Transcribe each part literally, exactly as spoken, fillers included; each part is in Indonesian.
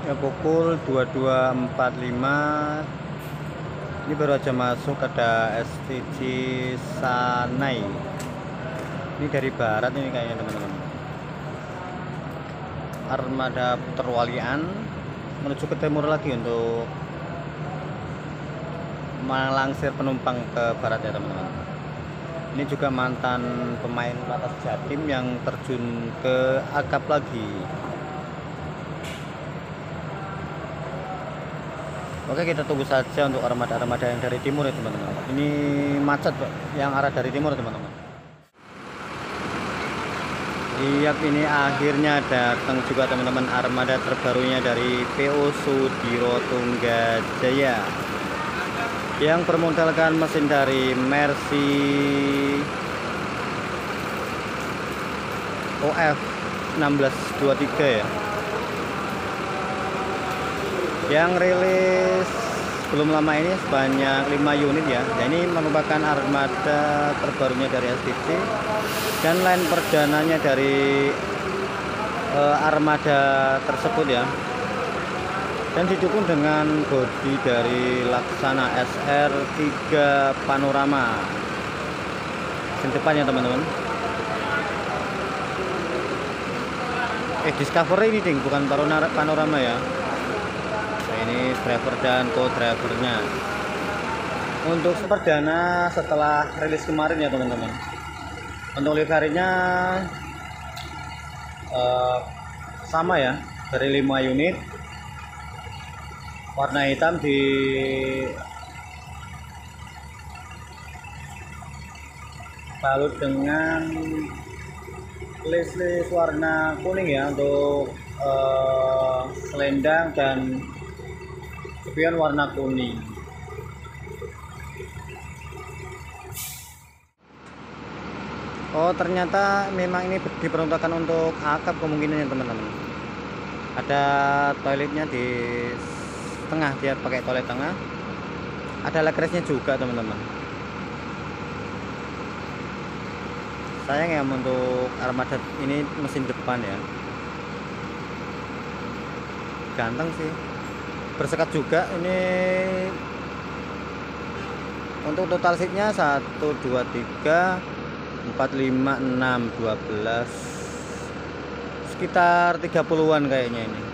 Ya, pukul dua puluh dua empat puluh lima. Ini baru aja masuk, ada S T C Sanai. Ini dari barat ini kayaknya teman-teman. Armada Puterwalian menuju ke timur lagi untuk melangsir penumpang ke barat ya teman-teman. Ini juga mantan pemain Latas Jatim yang terjun ke akap lagi. Oke, kita tunggu saja untuk armada-armada yang dari timur ya teman-teman. Ini macet yang arah dari timur teman-teman. Iya, ini akhirnya datang juga teman-teman armada terbarunya dari P O Sudiro Tunggajaya yang bermodalkan mesin dari Mercy O F enam belas dua puluh tiga ya, yang rilis belum lama ini sebanyak lima unit ya. Nah, ini merupakan armada terbarunya dari S T C dan line perdananya dari uh, armada tersebut ya, dan didukung dengan bodi dari Laksana S R tiga Panorama mesin depannya teman-teman. Eh Discovery ini ding, bukan Panorama ya. Ini driver dan co-drivernya untuk perdana setelah rilis kemarin ya teman-teman. Untuk liverinya uh, sama ya, dari lima unit, warna hitam di balut dengan list-list warna kuning ya untuk uh, selendang, dan spion warna kuning. Oh, ternyata memang ini diperuntukkan untuk akap kemungkinannya teman-teman. Ada toiletnya di tengah, dia pakai toilet tengah. Ada legresnya juga teman-teman. Sayang ya untuk armada ini mesin depan ya. Ganteng sih, bersekat juga. Ini untuk total seatnya satu dua tiga empat lima enam dua belas, sekitar tiga puluhan kayaknya ini.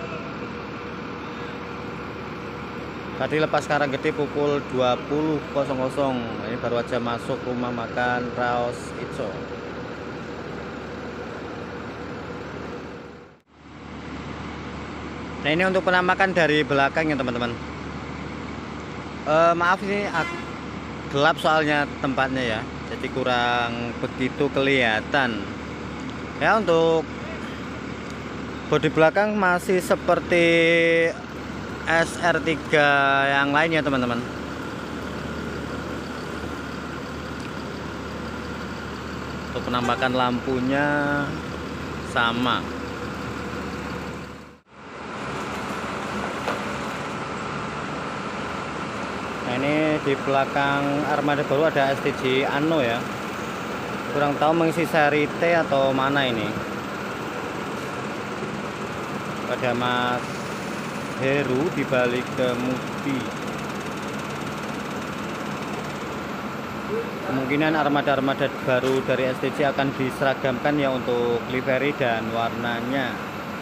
Tadi lepas Karang Gede pukul dua puluh. Ini baru aja masuk rumah makan Raos Ico. Nah, ini untuk penampakan dari belakang ya teman-teman. Uh, maaf ini gelap soalnya tempatnya ya, jadi kurang begitu kelihatan ya. Untuk bodi belakang masih seperti S R tiga yang lainnya teman-teman. Untuk penampakan lampunya sama. Nah, ini di belakang armada baru ada S T J Ano ya. Kurang tahu mengisi seri T atau mana ini. Ada Mas Heru di balik kemudi. Kemungkinan armada-armada baru dari S T C akan diseragamkan ya untuk livery dan warnanya.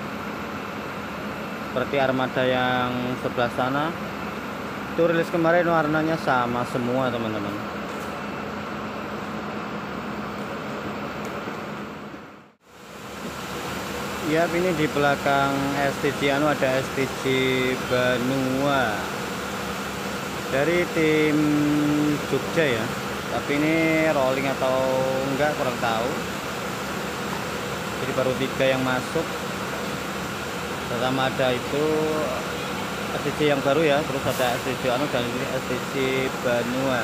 Seperti armada yang sebelah sana, itu rilis kemarin warnanya sama semua teman-teman. Ya, ini di belakang S T C Anu ada S T C Banua dari tim Jogja ya, tapi ini rolling atau enggak kurang tahu. Jadi baru tiga yang masuk. Pertama ada itu S T C yang baru ya, terus ada S T C Anu, dan ini S T C Banua.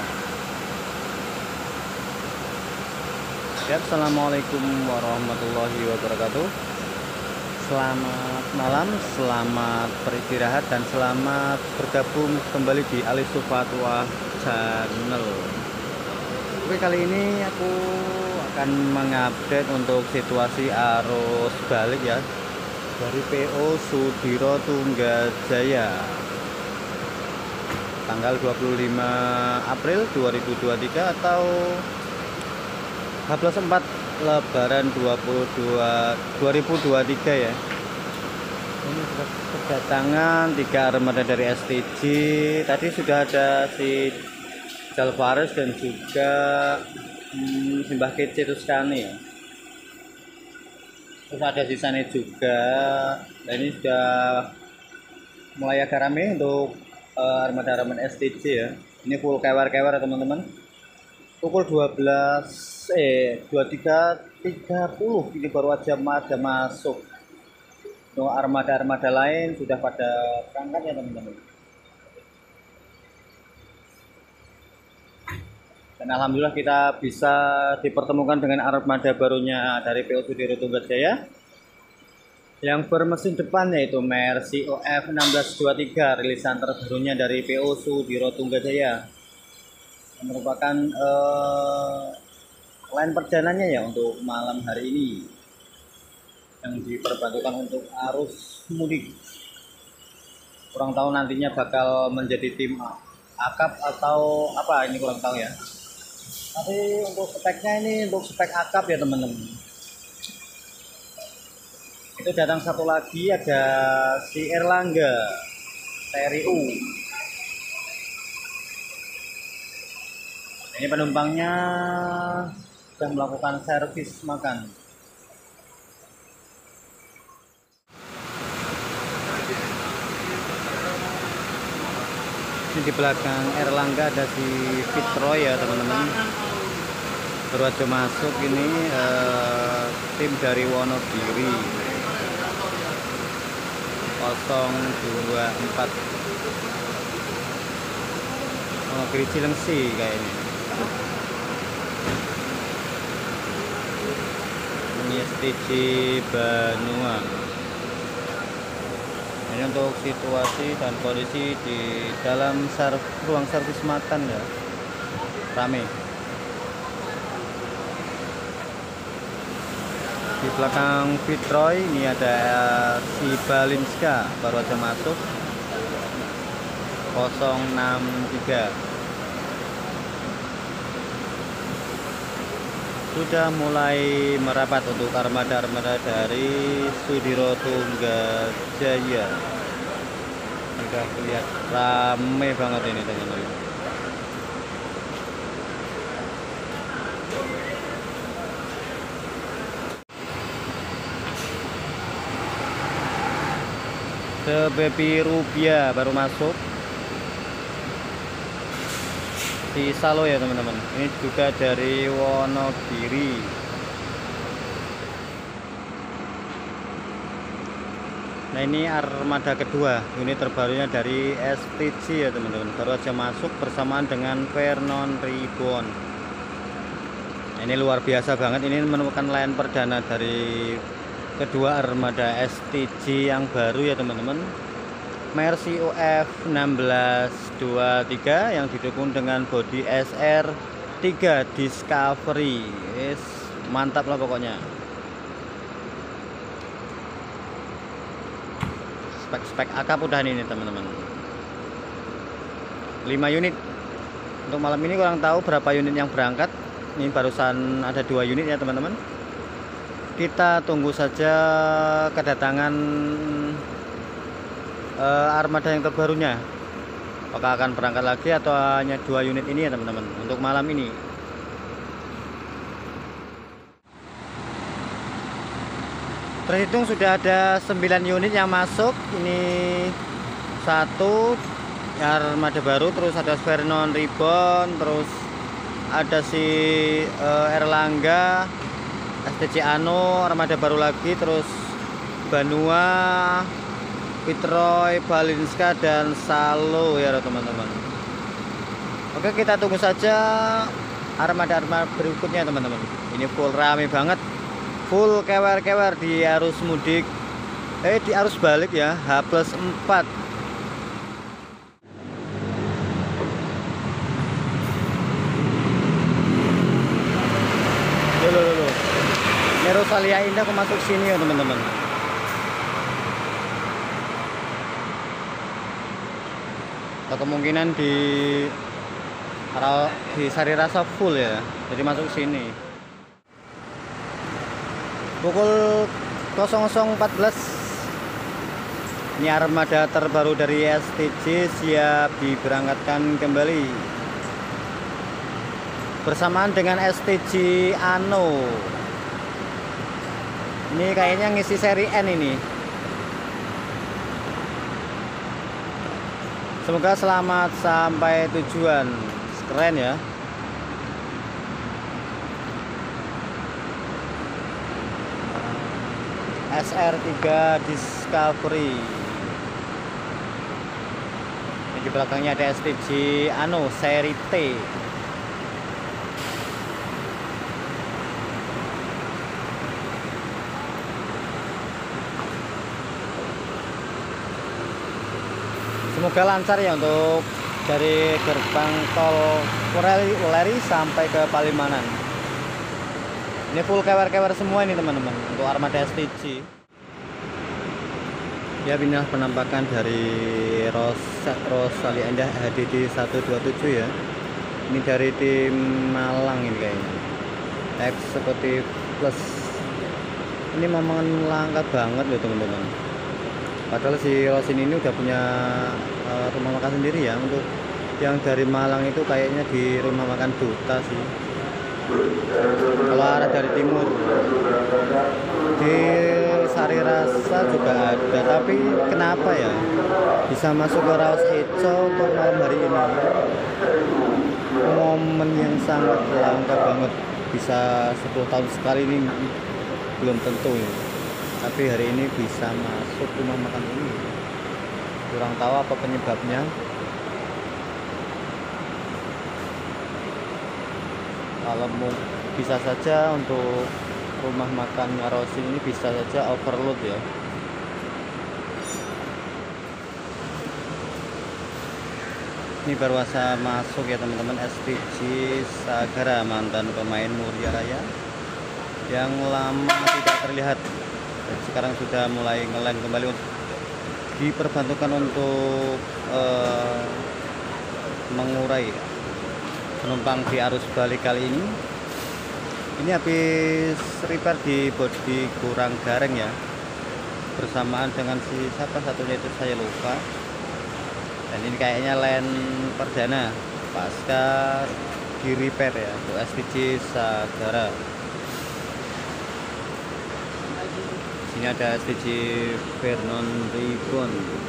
Ya, assalamualaikum warahmatullahi wabarakatuh. Selamat malam, selamat beristirahat, dan selamat bergabung kembali di Alisu Fatwa Channel. Oke, kali ini aku akan mengupdate untuk situasi arus balik ya dari P O Sudiro Tunggajaya tanggal dua puluh lima April dua ribu dua puluh tiga atau H plus empat Lebaran dua ribu dua puluh tiga ya. Ini sudah kedatangan tiga armada dari S T J. Tadi sudah ada si Jalvares dan juga hmm, Simbah Kece Tuscany ya. Terus ada sisanya juga. Nah, ini sudah mulai agak rame untuk uh, armada-armada S T J ya. Ini full kewer-kewer teman-teman. Pukul dua belas eh dua puluh tiga tiga puluh ini baru aja ada masuk. Untuk armada-armada lain sudah pada berangkat ya teman-teman. Dan alhamdulillah kita bisa dipertemukan dengan armada barunya dari P O Sudiro Tunggajaya yang bermesin depan, yaitu Mercy O F enam belas dua puluh tiga, rilisan terbarunya dari P O Sudiro Tunggajaya. Yang merupakan uh, line perjalanannya ya untuk malam hari ini, yang diperbantukan untuk arus mudik. Kurang tahu nantinya bakal menjadi tim akap atau apa, ini kurang tahu ya. Tapi untuk speknya ini untuk spek akap ya teman-teman. Itu datang satu lagi, ada si Erlangga seri U. Ini penumpangnya sudah melakukan servis makan. Ini di belakang Erlangga ada si Fitroy ya teman-teman. Baru aja masuk ini eh, tim dari Wonogiri nol dua empat Wonogiri Cilengsi kayaknya. Ini S T J Banua. Ini untuk situasi dan kondisi di dalam serv, ruang servis makan ya, rame. Di belakang Fitroy ini ada si Balinska baru aja masuk nol enam tiga. Sudah mulai merapat untuk armada-armada dari Sudiro Tunggajaya. Sudah kelihatan rame banget ini teman-teman. Sebebi Rupiah baru masuk. Di Salo ya teman-teman. Ini juga dari Wonogiri. Nah, ini armada kedua, unit terbarunya dari S T J ya teman-teman. Baru aja masuk bersamaan dengan Vernon Ribbon. Nah, ini luar biasa banget. Ini menemukan line perdana dari kedua armada S T J yang baru ya teman-teman. Mercy O F enam belas dua puluh tiga yang didukung dengan bodi S R tiga Discovery. Yes, mantap lah pokoknya. Spek-spek akap udah ini teman-teman. lima unit. Untuk malam ini kurang tahu berapa unit yang berangkat. Ini barusan ada dua unit ya teman-teman. Kita tunggu saja kedatangan Uh, armada yang terbarunya, apakah akan berangkat lagi atau hanya dua unit ini ya teman-teman untuk malam ini. Terhitung sudah ada sembilan unit yang masuk. Ini satu armada baru, terus ada Vernon Ribbon, terus ada si uh, Erlangga, S T J Ano, armada baru lagi, terus Banua, Fitroy, Balinska, dan Salo ya teman-teman. Oke, kita tunggu saja armada-armada berikutnya teman-teman. Ini full rame banget, full kewer-kewer di arus mudik, eh di arus balik ya, H plus empat. Loh, loh, loh. Ini Rosalia Indah kok masuk sini ya teman-teman. atau kemungkinan di di Sari Rasa full ya, jadi masuk sini. Pukul nol nol empat belas ini armada terbaru dari S T J siap diberangkatkan kembali bersamaan dengan S T J Ano. Ini kayaknya ngisi seri N ini. Semoga selamat sampai tujuan. Keren ya. S R tiga Discovery. Di belakangnya ada S T J Ano seri T. Semoga lancar ya untuk dari gerbang tol Wuleri sampai ke Palimanan. Ini full kewer-kewer semua ini teman-teman untuk armada S T J. Ya, inilah penampakan dari Rosali Indah H D D seratus dua puluh tujuh ya. Ini dari tim Malang ini kayaknya. Eksekutif Plus. Ini memang langka banget loh teman-teman. Padahal si Rosin ini udah punya uh, rumah makan sendiri ya. Untuk yang dari Malang itu kayaknya di rumah makan Duta sih. Kalau arah dari timur di Sari Rasa juga ada, tapi kenapa ya bisa masuk ke Raos Eco untuk malam hari ini? Momen yang sangat langka banget, bisa sepuluh tahun sekali ini belum tentu ya. Tapi hari ini bisa masuk rumah makan ini, kurang tahu apa penyebabnya. Kalau bisa saja untuk rumah makan Rosin ini bisa saja overload ya. Ini baru saja masuk ya teman-teman, S T J Sagara, mantan pemain Muria Raya yang lama tidak terlihat. Dan sekarang sudah mulai ngelend kembali, diperbantukan untuk uh, mengurai penumpang di arus balik kali ini. Ini habis repair di bodi kurang garing ya, bersamaan dengan si siapa satunya itu saya lupa. Dan ini kayaknya line perdana pasca di repair ya untuk S T J Sagara. Sini ada S T J Vernon Ribon.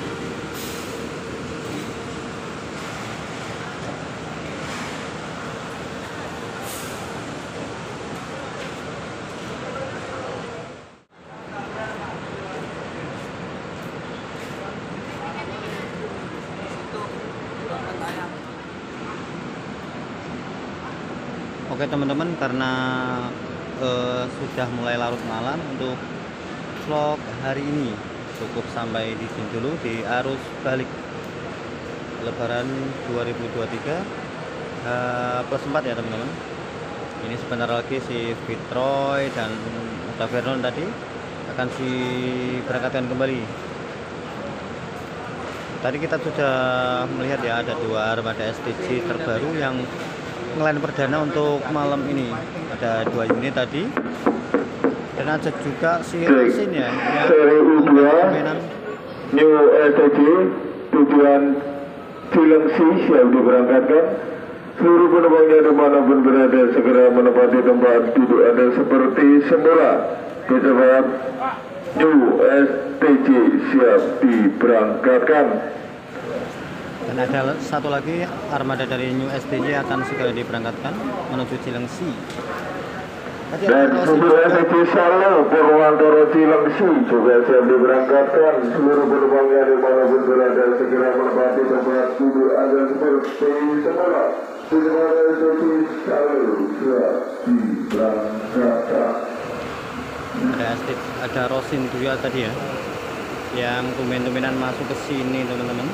Oke teman-teman, karena uh, sudah mulai larut malam, untuk vlog hari ini cukup sampai di sini dulu di arus balik Lebaran dua ribu dua puluh tiga uh, plus empat ya teman-teman. Ini sebentar lagi si Fitroy dan Vernon tadi akan diberangkatkan kembali. Tadi kita sudah melihat ya, ada dua armada S T J terbaru yang ngeland perdana untuk malam ini. Ada dua unit tadi, dan ada juga si Rosin ya, yang permainan New S T J tujuan Cilengsi siap diberangkatkan. Seluruh penumpangnya dimanapun berada segera menempati tempat duduk Anda seperti semula. Pesawat New S T J siap diberangkatkan. Dan ada satu lagi armada dari New S T J akan segera diberangkatkan menuju Cilengsi. Dan mobil S T J Salo Purwantoro Cilengsi juga siap diberangkatkan. Seluruh penumpangnya dimanapun berada segera menempati tempat duduk Anda seperti semula. Pesawat S T J Salo siap diberangkatkan. Ada ada Rosin juga tadi ya, yang tumben-tumbenan masuk ke sini teman-teman.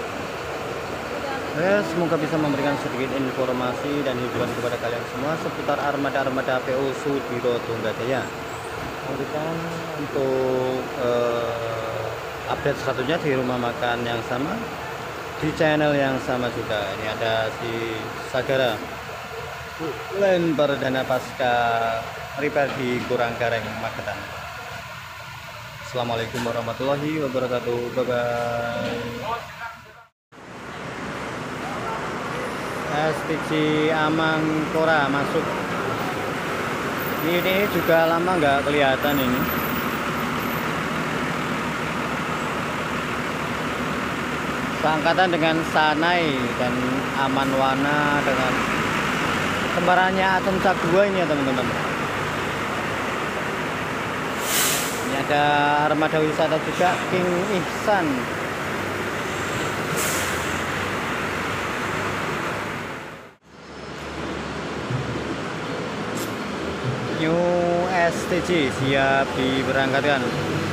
Eh, semoga bisa memberikan sedikit informasi dan hiburan kepada kalian semua seputar armada-armada P O Sudiro Tunggajaya. Memberikan untuk uh, update selanjutnya di rumah makan yang sama. di channel yang sama juga. Ini ada si Sagara Land Perdana Pasca repair di Kuranggareng, Magetan. Assalamualaikum warahmatullahi wabarakatuh. Bye bye. S T C Amangkora masuk. Ini juga lama nggak kelihatan ini. Seangkatan dengan Sanai dan Amanwana dengan kembarannya Atom Cagua ini ya teman-teman. Ini ada armada wisata juga King Ihsan. New S T C siap diberangkatkan.